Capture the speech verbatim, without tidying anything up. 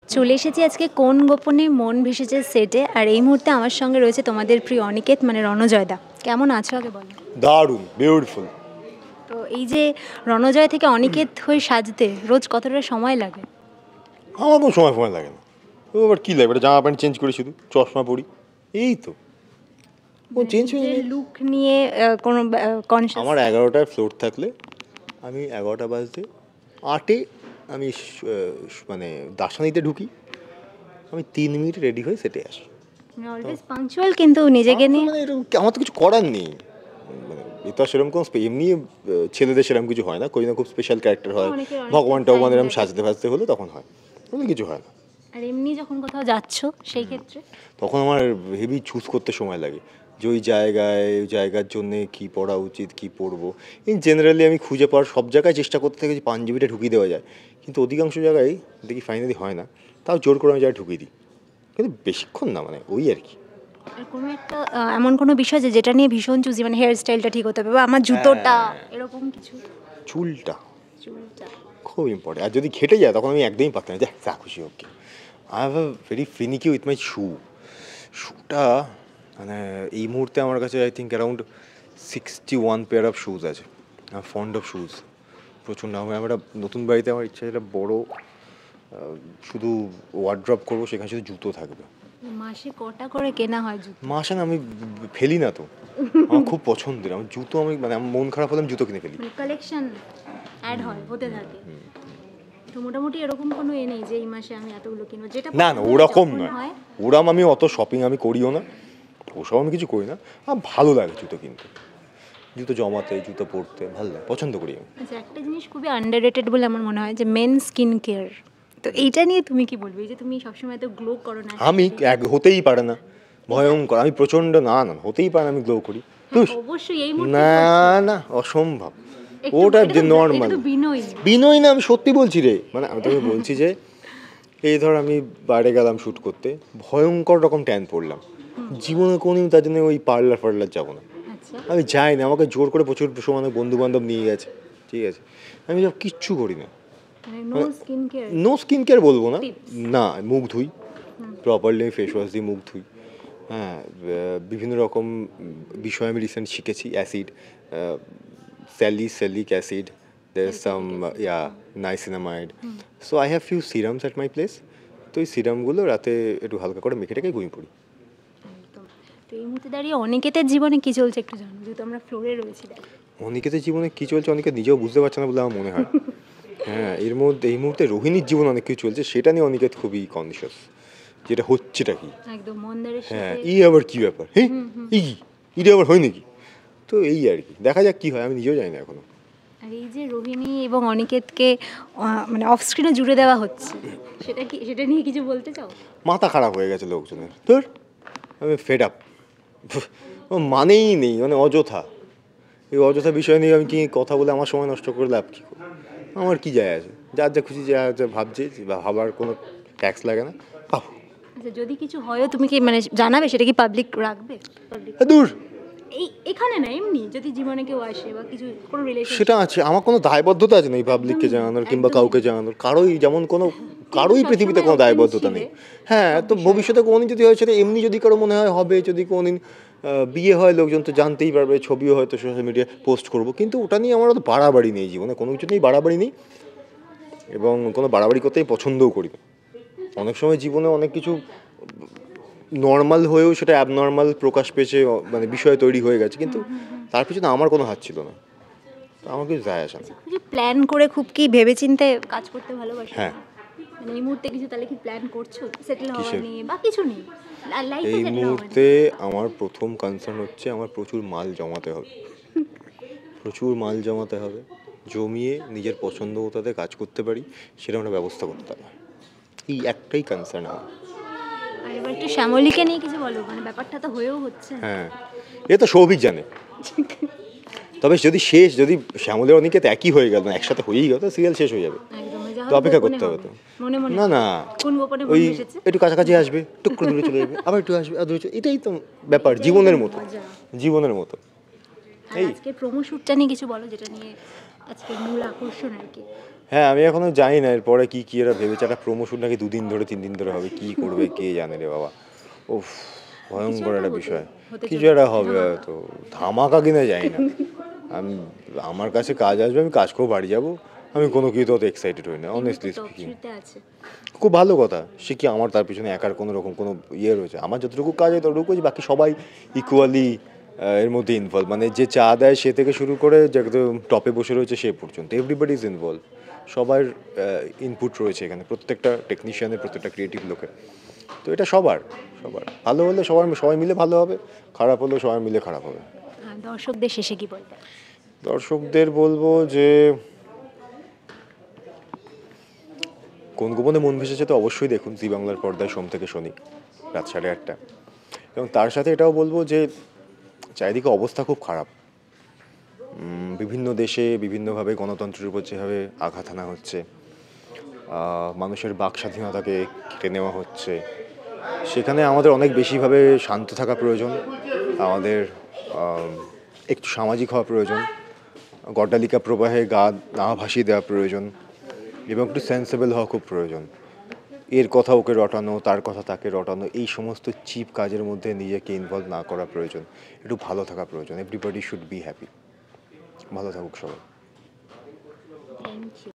চলে এসেছি আজকে কোন গোপনে মন ভেসেছে সেটে, আর এই মুহূর্তে আমার সঙ্গে রয়েছে তোমাদের প্রিয় অনিকেত মানে রণজয়দা। কেমন আছো আগে বলো? দারুণ, বিউটিফুল। তো এই যে রণজয় থেকে অনিকেত হয়ে সাজতে রোজ কতটা সময় লাগে? আমার কোনো সময় সময় লাগে না। ও আবার কী লাগে, জামা প্যান্ট চেঞ্জ করি, শুধু চশমা পরি, এই তো। ও চেঞ্জ হয়ে যায়। লুক নিয়ে আহ, কোনো কনসিয়াস? আমার এগারোটায় ফ্লোর থাকলে আমি এগারোটা বাজতে আটে আমি স- আহ, মানে দার্শনিতে ঢুকি, আমি তিন মিনিট রেডি হয়ে সেটে আসি। অলওয়েজ পাংচুয়াল, কিন্তু নিজেকে নিয়ে মানে এরকম কি- আমার তো কিছু করার নেই, মানে এটা সেরকম কোনো স্পে- এমনি আহ, ছেলেদের সেরকম কিছু হয় না, কই না খুব স্পেশাল ক্যারেক্টার হয়, অনেকের অনেক ভগবান time টগবান এরকম থাকে। সাজতে ফাজতে হলে তখন হয়, কোনো কিছু হয় না। আর এমনি যখন কোথাও যাচ্ছো সেই ক্ষেত্রে তখন আমার হেভি চুজ করতে সময় লাগে যে ওই জায়গায় ওই জায়গার জন্য কী পড়া উচিত, কী পড়বো। ইন জেনারেলি আমি খুঁজে পাওয়ার সব জায়গায় চেষ্টা করতে থাকি যে পাঞ্জাবিটা ঢুকিয়ে দেওয়া যায়, কিন্তু অধিকাংশ জায়গায় দেখি ফাইনালি হয় না, তাও জোর করে আমি জায়গায় ঢুকিয়ে দিই, কিন্তু বেশিক্ষণ না, মানে ওই আর কি। আর কোনো একটা আহ, এমন কোনো বিষয় যে যেটা নিয়ে ভীষণ চুজি, মানে হেয়ার স্টাইলটা ঠিক হতে হবে বা আমার জুতোটা, এরকম কিছু? চুলটা চুলটা খুব ইম্পর্টেন্ট, আর যদি ঘেটে যায় তখন আমি একদমই পারতাম না, যা যা খুশি হোক। I have a very finicky with my shoe. শুটা মানে এই মুহূর্তে আমার কাছে I think around sixty one pair of shoes আছে। আই ফন্ড অফ শুজ প্রচণ্ড। আমি আমার একটা নতুন বাড়িতে আমার ইচ্ছা ছিল বড় আহ, শুধু ওয়ার্ড্রপ করবো, সেখানে শুধু জুতো থাকবে। মাসে কটা করে কেনা হয় জুতো? মাসে না, আমি ফেলি না তো, আমার খুব পছন্দের। আমার জুতো, আমি মানে আমার মন খারাপ হলে আমি জুতো কিনে ফেলি। মানে কালেকশন অ্যাড হয়, হতে থাকে। তো মোটামুটি এরকম কোনো এ নেই যে এই মাসে আমি এতগুলো কিনবো, যেটা না না, পছন্দ ওরকম যখন নয়, হয়। ওরম আমি অত শপিং আমি করিও না, ওসব আমি কিছু করি না। আমার ভালো লাগে জুতো কিনতে, জুতো জমাতে, জুতো পরতে ভালো লাগে, পছন্দ করি আমি। আচ্ছা, একটা জিনিস খুবই আন্ডাররেটেড বলে আমার মনে হয়, যে মেন স্কিন কেয়ার। তো এইটা নিয়ে তুমি কি বলবে, এই যে তুমি সবসময় এত গ্লো করো না? আমি এক হতেই পারে না, ভয়ঙ্কর, আমি প্রচণ্ড, না না হতেই পারে না আমি গ্লো করি। হ্যাঁ, অবশ্যই এই মুহূর্তে না করছো। না, অসম্ভব। একটু- ওটা এটা তো- নর্মাল এটা তো বিনয়ী। বিনয় না, আমি সত্যি বলছি রে, মানে আমি তোকে বলছি যে এই ধর আমি বাইরে গেলাম শ্যুট করতে, ভয়ঙ্কর রকম ট্যান পড়লাম, জীবনে কোনোদিন তার জন্য ওই পার্লার ফার্লার যাবো না। আচ্ছা, আমি যাই না, আমাকে জোর করে প্রচুর সময় বন্ধু বান্ধব নিয়ে গেছে, ঠিক আছে, আমি সব কিচ্ছু করি না। মানে no skin care. No skin care বলবো না, Tips. না মুখ ধুই প্রপারলি, ফেস ওয়াশ দিয়ে মুখ ধুই। হ্যাঁ, আহ, বিভিন্ন রকম বিষয় আমি রিসেন্ট শিখেছি, অ্যাসিড, স্যালিসিলিক অ্যাসিড, দের some yeah niacinamide. So I have few serums at my place. তো এই সিরামগুলো রাতে একটু হালকা করে মেখে টেখে ঘুমিয়ে পড়ি। একদম। তো এই মুহূর্তে দাঁড়িয়ে অনিকেতের জীবনে কি চলছে একটু জানো, যেহেতু আমরা ফ্লোরে রয়েছি। দেখ, অনিকেতের জীবনে কী চলছে অনিকেত নিজেও বুঝতে পারছে না বলে আমার মনে হয়। হ্যাঁ, এর মধ্যে এই মুহূর্তে রোহিণীর জীবনে অনেক কিছু চলছে, সেটা নিয়ে অনিকেত খুবই কনসিয়াস, যেটা হচ্ছেটা কি। একদম মন্দারের হ্যাঁ, সাথে। ই আবার কী ব্যাপার, হ্যাঁ এই কি, এটা আবার হয় নাকি? তো এই আর কি, দেখা যাক কী হয়, আমি নিজেও জানি না এখনো। আর এই যে রোহিণী এবং অনিকেতকে আহ, মানে অফ স্ক্রিনে জুড়ে দেওয়া হচ্ছে, সেটা কি, সেটা নিয়ে কিছু বলতে চাও? মাথা খারাপ হয়ে গেছে লোকজনের, তোর আমি ফেড আপ, মানেই নেই, মানে অযথা এই অযথা বিষয় নিয়ে আমি কি কথা বলে আমার সময় নষ্ট করে লাভ কী? আমার কি যায় আছে, যার যা খুশি যা যা ভাবছে, বা ভাবার কোনো ট্যাক্স লাগে না, ভাবো। আচ্ছা, যদি কিছু হয়ও তুমি কি মানে জানাবে, সেটা কি পাবলিক রাখবে? পাবলিক দূর, এই এখানে না, এমনি যদি জীবনে কেউ আসে বা কিছু কোনো রিলেশন। সেটা আছে, আমার কোনো দায়বদ্ধতা আছে না এই পাবলিককে জানানোর কিংবা কাউকে জানানোর, কারোই যেমন কোনো কারোই পৃথিবীতে কোনো দায়বদ্ধতা নেই। হ্যাঁ, তো ভবিষ্যতে কোনোদিন যদি হয়, সেটা এমনি যদি কারো মনে হয় হবে, যদি কোনোদিন বিয়ে হয় লোকজন তো জানতেই পারবে, ছবিও হয়তো সোশ্যাল মিডিয়ায় পোস্ট করবো, কিন্তু ওটা নিয়ে আমার অত বাড়াবাড়ি নেই জীবনে, কোনো কিছু নেই বাড়াবাড়ি নেই, এবং কোনো বাড়াবাড়ি করতেই পছন্দও করি না। অনেক সময় জীবনে অনেক কিছু নর্মাল হয়েও সেটা অ্যাবনর্মাল প্রকাশ পেয়েছে, মানে বিষয় তৈরি হয়ে গেছে, কিন্তু তার পিছনে আমার কোনো হাত ছিল না, তো আমার কিছু যায় আসে না। খুব প্ল্যান করে, খুব কি ভেবেচিন্তে কাজ করতে ভালোবাসো? হ্যাঁ। মানে এই মুহূর্তে কিছু তাহলে কি প্ল্যান করছো সেটেল হওয়া কিসের? নিয়ে বা কিছু নেই? লাইফে এই সেটেল হওয়া মুহূর্তে আমার প্রথম কনসার্ন হচ্ছে আমার প্রচুর মাল জমাতে হবে, প্রচুর মাল জমাতে হবে, জমিয়ে নিজের পছন্দ মতোতে কাজ করতে পারি সেরকম একটা ব্যবস্থা করতে হবে, এই একটাই কনসার্ন আমার। আর এবার একটু শ্যামলীকে নিয়ে কিছু বলো, মানে ব্যাপারটা তো হয়েও হচ্ছে। হ্যাঁ, এ তো সৌভিক জানে, তবে যদি শেষ, যদি শ্যামলের অনিকেত একই হয়ে গেল, একসাথে হয়েই গেল, সিরিয়াল শেষ হয়ে যাবে, একদম, যা তো অপেক্ষা গোপনে করতে হবে তো। মনে মনে না না, কোন গোপনে ওই মনে এসেছে? একটু কাছাকাছি আসবে, টুক করে দূরে চলে যাবে, আবার একটু আসবে, আর দূরে চলে, এটাই তো ব্যাপার, জীবনের মতো, মজা। জীবনের মতো। আর আজকে প্রোমো শ্যুটটা নিয়ে কিছু বলো, যেটা নিয়ে আজকে মূল আকর্ষণ আর কি। হ্যাঁ, আমি এখনো জানি না এরপরে কি কি এরা ভেবেছে। একটা প্রমোশন নাকি দুদিন ধরে তিন দিন ধরে হবে, কি করবে কে জানে রে বাবা। উফ, কিছু ভয়ঙ্কর একটা একটা হতে বিষয়। হতে কিছু চলেছে একটা হবে ধামাকা। হয়তো, ধামাকা কিনা জানি না। আমি, আমার কাছে কাজ আসবে, আমি কাজ করে বাড়ি যাবো। আমি কোনো কিছু অত এক্সাইটেড হই না, এই মুহূর্তে অনেস্টলি টপ স্পিকিং। থ্রিতে আছে। খুব ভালো কথা। সে কি আমার তার পিছনে একার কোনো রকম কোনো ইয়ে রয়েছে? আমার যতটুকু কাজ হয় ততটুকু করেছি, বাকি সবাই ইকুয়ালি এর মধ্যে ইনভলভ। মানে যে চা দেয় সে থেকে শুরু করে যে একদম টপে বসে রয়েছে সে পর্যন্ত, এভরিবডি ইজ ইনভলভ। সবার ইনপুট রয়েছে এখানে, প্রত্যেকটা টেকনিশিয়ানের, প্রত্যেকটা ক্রিয়েটিভ লোকের। তো এটা সবার, সবার ভালো হলে সবার, সবাই মিলে ভালো হবে, খারাপ হলেও সবাই মিলে খারাপ হবে। আহ, দর্শকদের শেষে কি বলবে? দর্শকদের বলবো যে কোন গোপনে মন ভেসেছে তো অবশ্যই দেখুন, জি বাংলার পর্দায় সোম থেকে শনি রাত সাড়ে আটটা। এবং তার সাথে এটাও বলবো যে চারিদিকে অবস্থা খুব খারাপ। উম, বিভিন্ন দেশে বিভিন্নভাবে গণতন্ত্রের উপর যেভাবে আঘাত হানা হচ্ছে, আহ, মানুষের বাক স্বাধীনতাকে কেড়ে নেওয়া হচ্ছে, সেখানে আমাদের অনেক বেশিভাবে শান্ত থাকা প্রয়োজন। আমাদের আম, একটু সামাজিক হওয়া প্রয়োজন, গড্ডালিকা প্রবাহে গা না ভাসিয়ে দেওয়া প্রয়োজন, এবং একটু সেন্সেবল হওয়া খুব প্রয়োজন। এর কথা ওকে রটানো, তার কথা তাকে রটানো, এই সমস্ত চিপ কাজের মধ্যে নিজেকে ইনভলভ না করা প্রয়োজন। একটু ভালো থাকা প্রয়োজন। Everybody should be happy. ভালো থাকুক সবাই। Thank you.